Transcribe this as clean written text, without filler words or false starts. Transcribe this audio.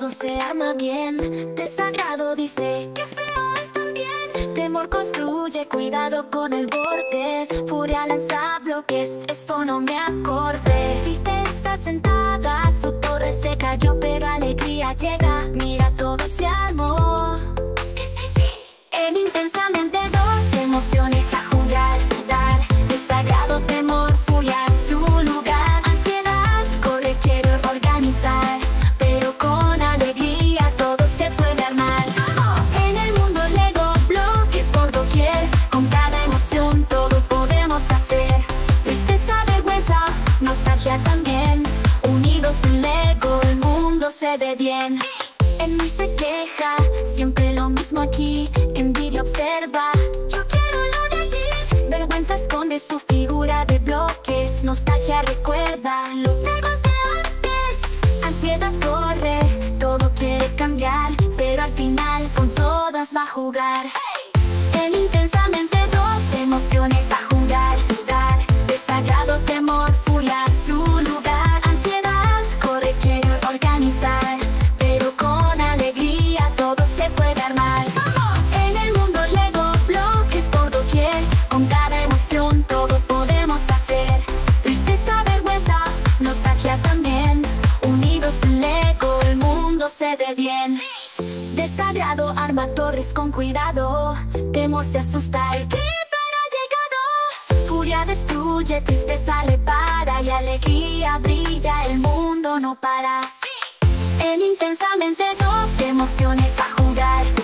no se arma bien. Desagrado dice, qué feo es también. Temor construye, cuidado con el borde. Furia lanza bloques, esto no me acorde. Tristeza sentada, su torre se cayó, pero alegría llega. Mira, todo se armó. Sí, sí, sí. En intensamente dos emociones a jugar, dar. Desagrado, temor, furia en su lugar. Ansiedad, corre, quiero organizar, pero con alegría todo se puede armar. En el mundo Lego, bloques por doquier. Con cada emoción todo podemos hacer. Tristeza, vergüenza, nostalgia también. Unidos en Lego el mundo se ve bien. En mí se queja, siempre lo mismo aquí. Envidia observa, yo quiero lo de allí. Vergüenza esconde su figura de bloques. Nostalgia recuerda los Legos de antes. Ansiedad corre, todo quiere cambiar, pero al final con todas va a jugar. En intensamente dos emociones a jugar, dar. Desagrado, temor, furia en su lugar. Ansiedad, corre, quiere organizar, pero con alegría todo se puede armar. En el mundo Lego, bloques por doquier. Con cada emoción todo podemos hacer. Tristeza, vergüenza, nostalgia también. Unidos en Lego el mundo se ve bien. Desagrado arma torres con cuidado. Temor se asusta, el creeper ha llegado. Furia destruye, tristeza repara, y alegría brilla, el mundo no para. En intensamente dos emociones a jugar.